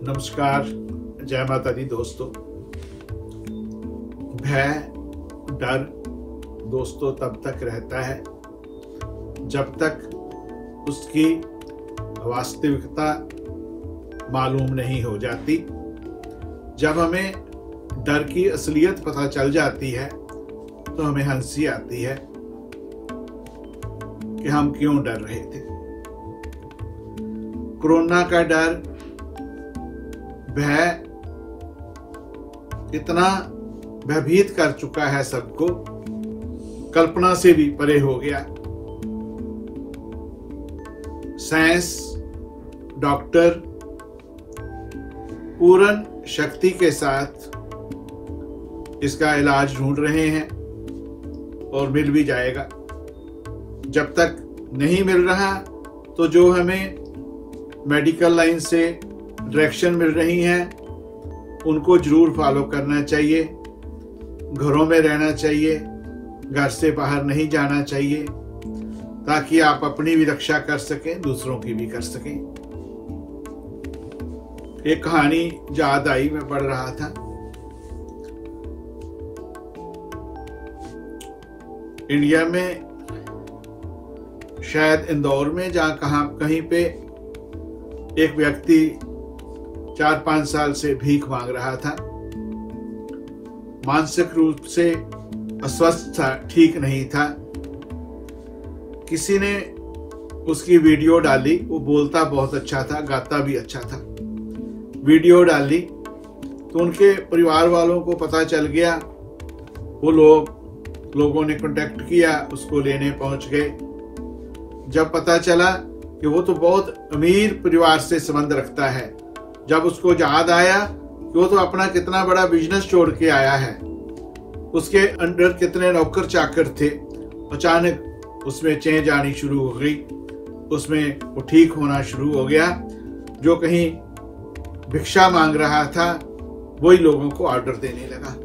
नमस्कार, जय माता दी दोस्तों। भय, डर दोस्तों तब तक रहता है जब तक उसकी वास्तविकता मालूम नहीं हो जाती। जब हमें डर की असलियत पता चल जाती है तो हमें हंसी आती है कि हम क्यों डर रहे थे। कोरोना का डर, भय इतना भयभीत कर चुका है सबको, कल्पना से भी परे हो गया। साइंस, डॉक्टर पूर्ण शक्ति के साथ इसका इलाज ढूंढ रहे हैं और मिल भी जाएगा। जब तक नहीं मिल रहा तो जो हमें मेडिकल लाइन से डायरेक्शन मिल रही हैं उनको जरूर फॉलो करना चाहिए। घरों में रहना चाहिए, घर से बाहर नहीं जाना चाहिए, ताकि आप अपनी भी रक्षा कर सकें, दूसरों की भी कर सकें। एक कहानी याद आई, मैं पढ़ रहा था। इंडिया में शायद इंदौर में जहां कहीं पे एक व्यक्ति 4-5 साल से भीख मांग रहा था। मानसिक रूप से अस्वस्थ था, ठीक नहीं था। किसी ने उसकी वीडियो डाली। वो बोलता बहुत अच्छा था, गाता भी अच्छा था। वीडियो डाली तो उनके परिवार वालों को पता चल गया। वो लोगों ने कांटेक्ट किया, उसको लेने पहुंच गए। जब पता चला कि वो तो बहुत अमीर परिवार से संबंध रखता है, जब उसको याद आया कि वो तो अपना कितना बड़ा बिजनेस छोड़ के आया है, उसके अंडर कितने नौकर चाकर थे, अचानक उसमें चेंज आनी शुरू हो गई। उसमें वो ठीक होना शुरू हो गया। जो कहीं भिक्षा मांग रहा था वही लोगों को ऑर्डर देने लगा।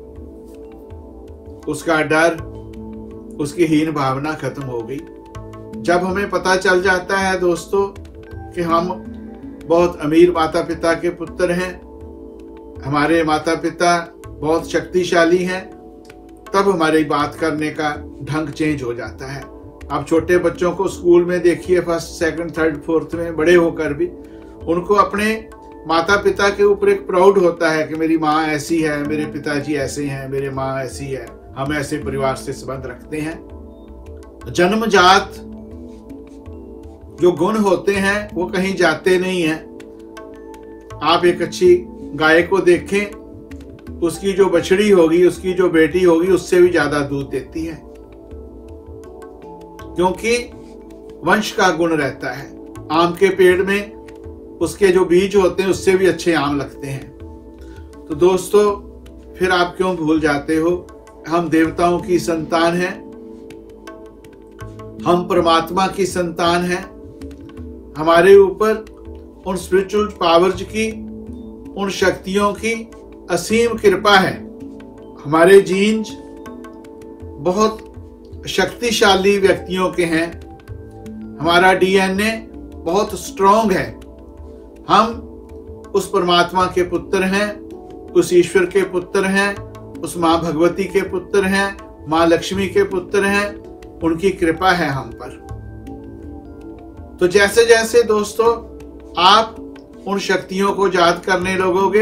उसका डर, उसकी हीन भावना खत्म हो गई। जब हमें पता चल जाता है दोस्तों कि हम बहुत अमीर माता पिता के पुत्र हैं, हमारे माता पिता बहुत शक्तिशाली हैं, तब हमारी बात करने का ढंग चेंज हो जाता है। आप छोटे बच्चों को स्कूल में देखिए, 1st, 2nd, 3rd, 4th में, बड़े होकर भी उनको अपने माता पिता के ऊपर एक प्राउड होता है कि मेरी माँ ऐसी है, मेरे पिताजी ऐसे हैं, मेरे माँ ऐसी है, हम ऐसे परिवार से संबंध रखते हैं। जन्मजात जो गुण होते हैं वो कहीं जाते नहीं हैं। आप एक अच्छी गाय को देखें, उसकी जो बछड़ी होगी, उसकी जो बेटी होगी, उससे भी ज्यादा दूध देती है, क्योंकि वंश का गुण रहता है। आम के पेड़ में उसके जो बीज होते हैं उससे भी अच्छे आम लगते हैं। तो दोस्तों, फिर आप क्यों भूल जाते हो, हम देवताओं की संतान हैं, हम परमात्मा की संतान हैं। हमारे ऊपर उन स्पिरिचुअल पावर्स की, उन शक्तियों की असीम कृपा है। हमारे जीन्स बहुत शक्तिशाली व्यक्तियों के हैं। हमारा डीएनए बहुत स्ट्रॉन्ग है। हम उस परमात्मा के पुत्र हैं, उस ईश्वर के पुत्र हैं, उस माँ भगवती के पुत्र हैं, माँ लक्ष्मी के पुत्र हैं। उनकी कृपा है हम पर। तो जैसे जैसे दोस्तों आप उन शक्तियों को याद करने लगोगे,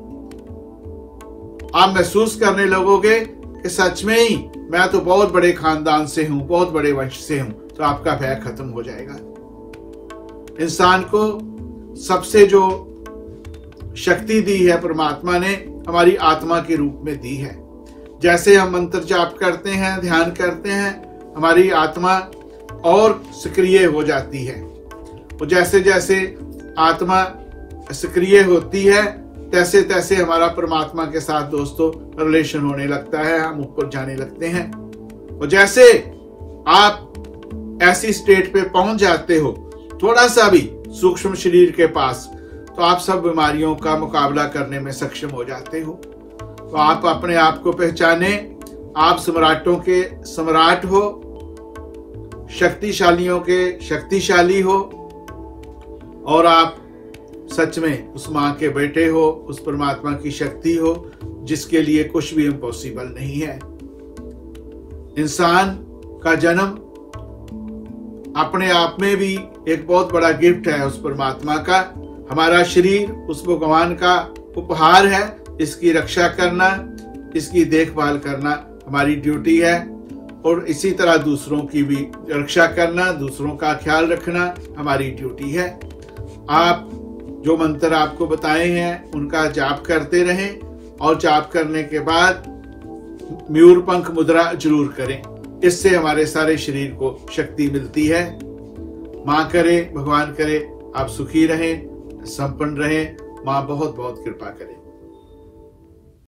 आप महसूस करने लगोगे कि सच में ही मैं तो बहुत बड़े खानदान से हूं, बहुत बड़े वंश से हूं, तो आपका भय खत्म हो जाएगा। इंसान को सबसे जो शक्ति दी है परमात्मा ने, हमारी आत्मा के रूप में दी है। जैसे हम मंत्र जाप करते हैं, ध्यान करते हैं, हमारी आत्मा और सक्रिय हो जाती है। और जैसे जैसे आत्मा सक्रिय होती है, तैसे तैसे हमारा परमात्मा के साथ दोस्तों रिलेशन होने लगता है, हम ऊपर जाने लगते हैं। और जैसे आप ऐसी स्टेट पे पहुंच जाते हो, थोड़ा सा भी सूक्ष्म शरीर के पास, तो आप सब बीमारियों का मुकाबला करने में सक्षम हो जाते हो। तो आप अपने आप को पहचाने, आप सम्राटों के सम्राट हो, शक्तिशालियों के शक्तिशाली हो, और आप सच में उस माँ के बेटे हो, उस परमात्मा की शक्ति हो जिसके लिए कुछ भी इम्पॉसिबल नहीं है। इंसान का जन्म अपने आप में भी एक बहुत बड़ा गिफ्ट है उस परमात्मा का। हमारा शरीर उस भगवान का उपहार है। इसकी रक्षा करना, इसकी देखभाल करना हमारी ड्यूटी है, और इसी तरह दूसरों की भी रक्षा करना, दूसरों का ख्याल रखना हमारी ड्यूटी है। आप जो मंत्र आपको बताए हैं उनका जाप करते रहें, और जाप करने के बाद मयूर पंख मुद्रा जरूर करें। इससे हमारे सारे शरीर को शक्ति मिलती है। माँ करे, भगवान करे आप सुखी रहें, संपन्न रहें। माँ बहुत बहुत कृपा करे।